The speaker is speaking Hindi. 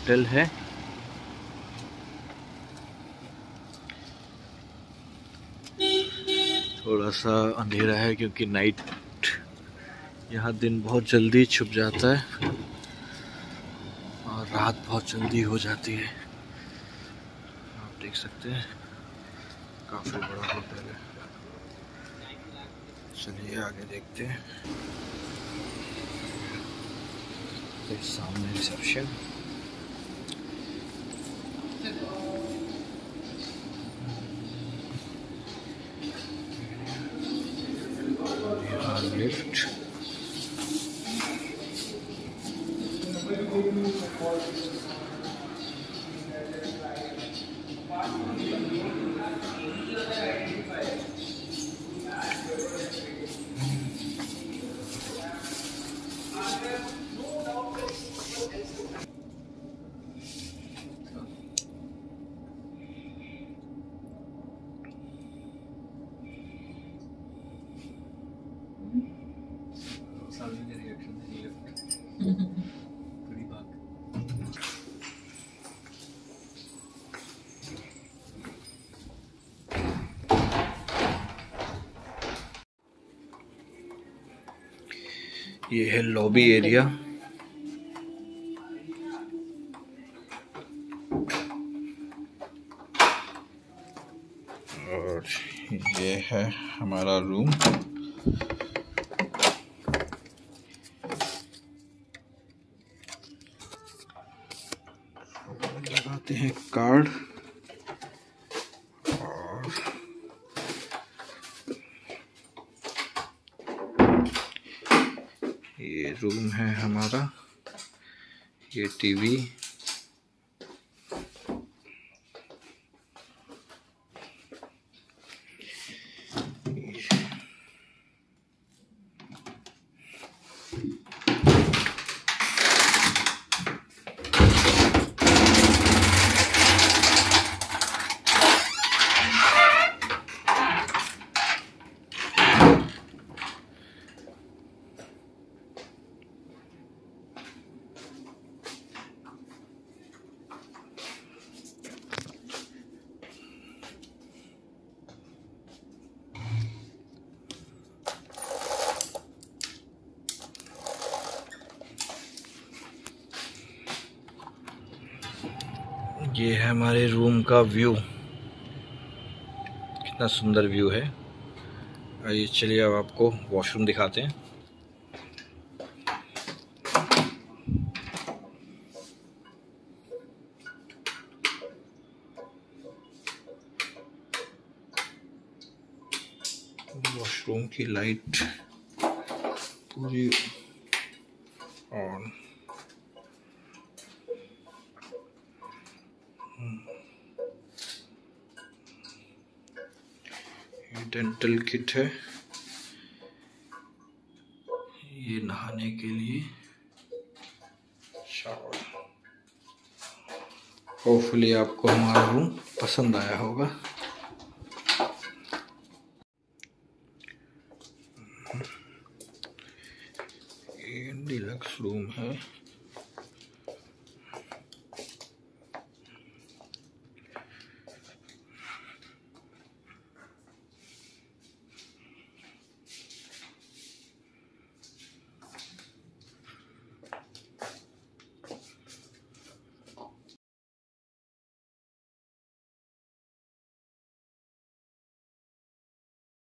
होटल है। थोड़ा सा अंधेरा है क्योंकि नाइट, यहाँ दिन बहुत जल्दी छुप जाता है और रात बहुत जल्दी हो जाती है। आप देख सकते हैं काफ़ी बड़ा होटल है। चलिए आगे देखते हैं। सामने रिसेप्शन, यहाँ लिफ्ट, ये है लॉबी एरिया। और ये है हमारा रूम। लगाते हैं कार्ड और ये रूम है हमारा। ये टीवी, ये है हमारे रूम का व्यू। कितना सुंदर व्यू है। आइए चलिए अब आपको वॉशरूम दिखाते हैं। वॉशरूम की लाइट पूरी ऑन। डेंटल किट है, ये नहाने के लिए शावर। होपफुली आपको हमारा रूम पसंद आया होगा। ये डिलक्स रूम है।